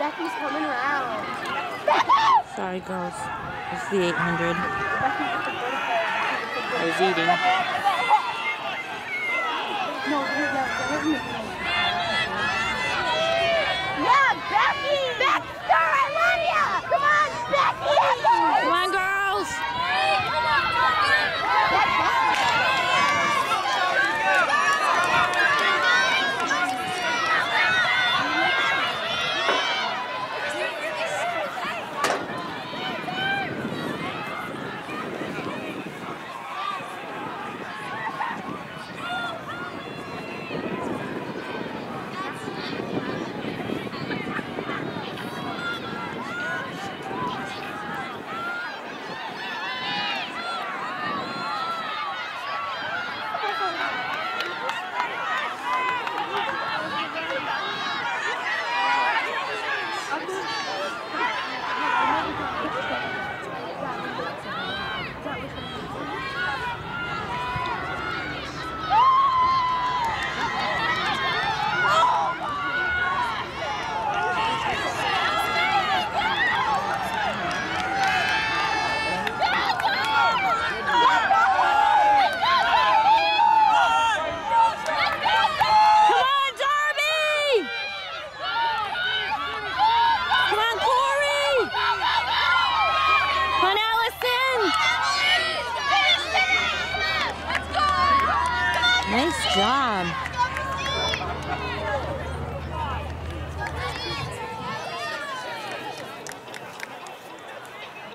Becky's coming around. Sorry, girls. It's the 800. I was eating. Yeah, Becky! Baxter, I love you! Come on, Becky! Come on, girls! Nice job.